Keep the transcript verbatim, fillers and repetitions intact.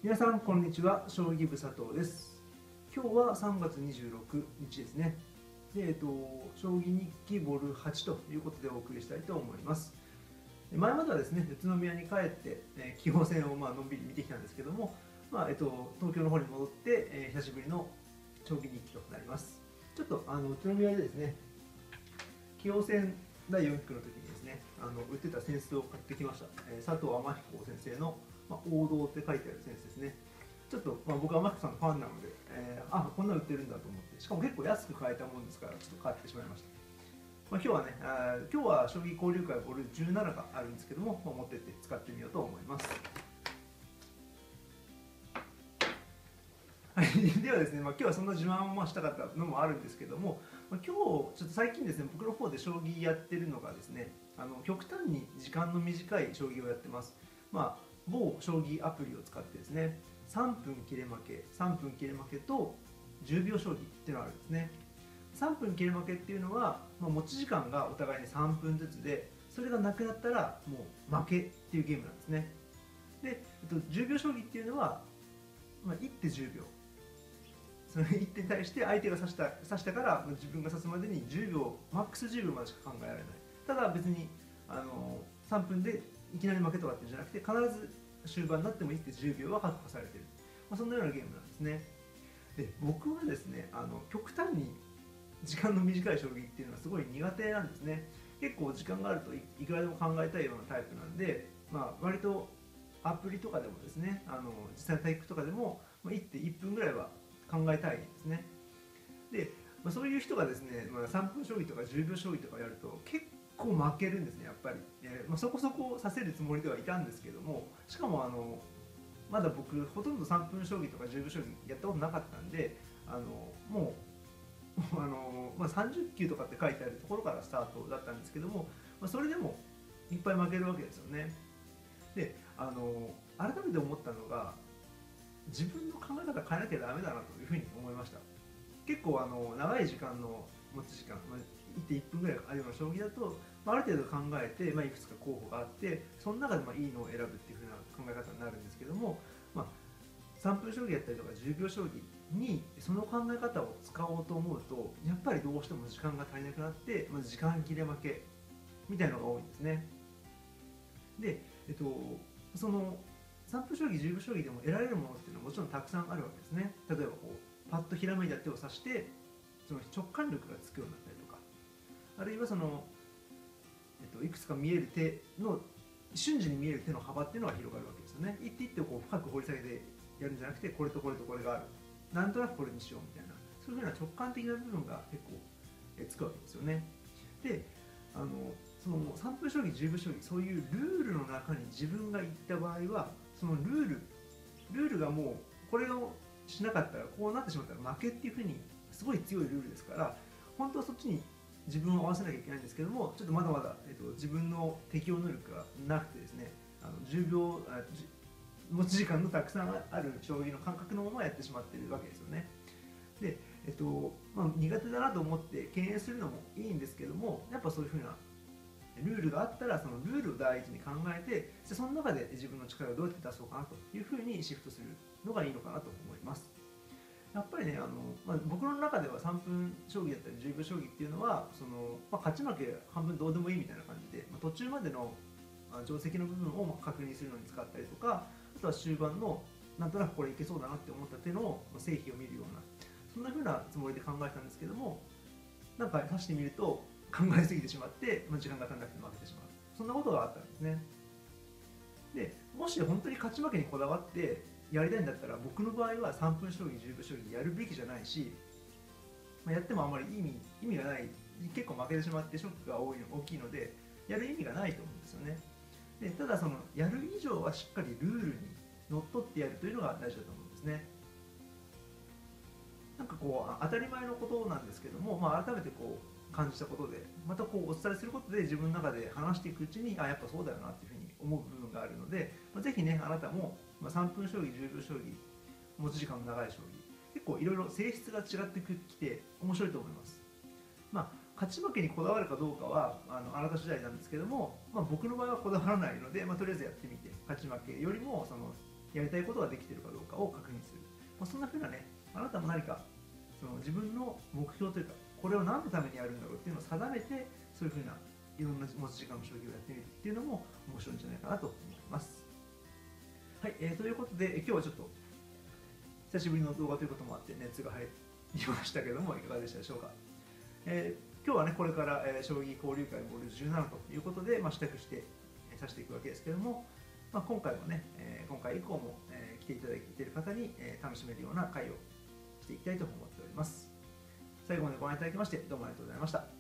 皆さんこんにちは、将棋部佐藤です。今日はさんがつにじゅうろくにちですね。で、えっと、将棋日記ボルはちということでお送りしたいと思います。前まではですね、宇都宮に帰って、えー、棋王戦をまあのんびり見てきたんですけども、まあえっと、東京の方に戻って、えー、久しぶりの将棋日記となります。ちょっとあの宇都宮でですね、棋王戦だいよん局の時にですね、あの売ってた扇子を買ってきました。えー、佐藤天彦先生の、まあ、王道って書いてある扇子ですね。ちょっと、まあ、僕は天彦さんのファンなので、えー、あこんなの売ってるんだと思って、しかも結構安く買えたもんですから、ちょっと買ってしまいました。まあ、今日はねあ、今日は将棋交流会ボルじゅうなながあるんですけども、まあ、持ってって使ってみようと思います。はい、ではですね、まあ、今日はそんな自慢をまあしたかったのもあるんですけども、まあ、今日ちょっと最近ですね、僕の方で将棋やってるのがですね、あの極端に時間の短い将棋をやってます。まあ、某将棋アプリを使ってですね、さんぷん切れ負け、さんぷん切れ負けとじゅうびょう将棋っていうのがあるんですね。さんぷん切れ負けっていうのは、まあ、持ち時間がお互いにさんぷんずつで、それがなくなったらもう負けっていうゲームなんですね。で、えっと、じゅうびょう将棋っていうのは、まあ、いってじゅうびょう、そのいってに対して相手が指した指したから自分が指すまでにじゅうびょう、マックスじゅうびょうまでしか考えられない。ただ別にあのさんぷんでいきなり負けとかっていうんじゃなくて、必ず終盤になってもいってじゅうびょうは確保されている、まあ、そんなようなゲームなんですね。で僕はですね、あの極端に時間の短い将棋っていうのはすごい苦手なんですね。結構時間があると い, いくらでも考えたいようなタイプなんで、まあ、割とアプリとかでもですね、あの実際の対局とかでも、まあ、いってんいっぷんぐらいは考えたいですね。で、まあ、そういう人がですね、まあ、さんぷん将棋とかじゅうびょう将棋とかやると結構負けるんですね、やっぱり。えーまあ、そこそこ指せるつもりではいたんですけども、しかもあのまだ僕ほとんどさんぷん将棋とかじゅうびょう将棋やったことなかったんで、あのもうあの、まあ、さんじゅっきゅうとかって書いてあるところからスタートだったんですけども、まあ、それでもいっぱい負けるわけですよね。であの改めて思ったのが、自分の考え方変えなきゃダメだなというふうに思いました。結構あの長い時間の持ち時間、まあ、いってんいっぷんぐらいあるような将棋だと、まあ、ある程度考えて、まあ、いくつか候補があって、その中でまあいいのを選ぶっていうふうな考え方になるんですけども、まあ、さんぷん将棋やったりとかじゅうびょう将棋にその考え方を使おうと思うと、やっぱりどうしても時間が足りなくなって、まあ、時間切れ負けみたいなのが多いんですね。で、えっと、そのさんぷん将棋じゅうびょう将棋でも得られるものっていうのはもちろんたくさんあるわけですね。例えばこうパッとひらめいた手を指してその直感力がつくようになったりとか、あるいはその、えっと、いくつか見える手の瞬時に見える手の幅っていうのが広がるわけですよね。一手一手をこう深く掘り下げてやるんじゃなくて、これとこれとこれがある、なんとなくこれにしようみたいな、そういうふうな直感的な部分が結構えつくわけですよね。であのそのさんぷん将棋じゅうびょう将棋、そういうルールの中に自分が行った場合は、そのルールルールがもうこれをしなかったらこうなってしまったら負けっていうふうにすごい強いルールですから、本当はそっちに自分を合わせなきゃいけないんですけども、ちょっとまだまだ、えっと、自分の適応能力がなくてですね、あのじゅうびょうあ持ち時間のたくさんある将棋の感覚のままやってしまっているわけですよね。で、えっとまあ、苦手だなと思って敬遠するのもいいんですけども、やっぱそういうふうなルールがあったら、そのルールを第一に考えて、その中で自分の力をどうやって出そうかなというふうにシフトするのがいいのかなと思います。やっぱりね、あのまあ、僕の中ではさんぷん将棋だったりじゅうびょう将棋っていうのは、そのまあ、勝ち負け半分どうでもいいみたいな感じで、まあ、途中までのまあ定石の部分を確認するのに使ったりとか、あとは終盤のなんとなくこれいけそうだなって思った手の成否を見るような、そんな風なつもりで考えたんですけども、なんか指してみると考えすぎてしまって、まあ、時間が足らなくて負けてしまう、そんなことがあったんですね。でもし本当に勝ち負けにこだわってやりたいんだったら、僕の場合はさんぷん将棋じゅうびょう将棋やるべきじゃないし、まあ、やってもあんまり意味意味がない、結構負けてしまってショックが多いの大きいので、やる意味がないと思うんですよね。でただそのやる以上はしっかりルールにのっとってやるというのが大事だと思うんですね。なんかこう当たり前のことなんですけども、まあ、改めてこう感じたことで、またこうお伝えすることで自分の中で話していくうちに、あやっぱそうだよなっていうふうに思う部分があるので、まあ、ぜひねあなたも、まあ、さんぷん将棋じゅうびょう将棋、持ち時間の長い将棋、結構いろいろ性質が違ってきて面白いと思います。まあ勝ち負けにこだわるかどうかはあのあなた次第なんですけども、まあ、僕の場合はこだわらないので、まあ、とりあえずやってみて、勝ち負けよりもそのやりたいことができているかどうかを確認する、まあ、そんなふうなね、あなたも何かその自分の目標というか、これを何のためにやるんだろうっていうのを定めて、そういうふうないろんな持ち時間の将棋をやってみるっていうのも面白いんじゃないかなと思います。はい、えー、ということで、え今日はちょっと久しぶりの動画ということもあって熱が入りましたけども、いかがでしたでしょうか。えー、今日はね、これから、えー、将棋交流会ボルじゅうななということで、まあ、支度して、えー、指していくわけですけども、まあ、今回もね、えー、今回以降も、えー、来ていただいている方に、えー、楽しめるような会をしていきたいと思っております。最後までご覧いただきましてどうもありがとうございました。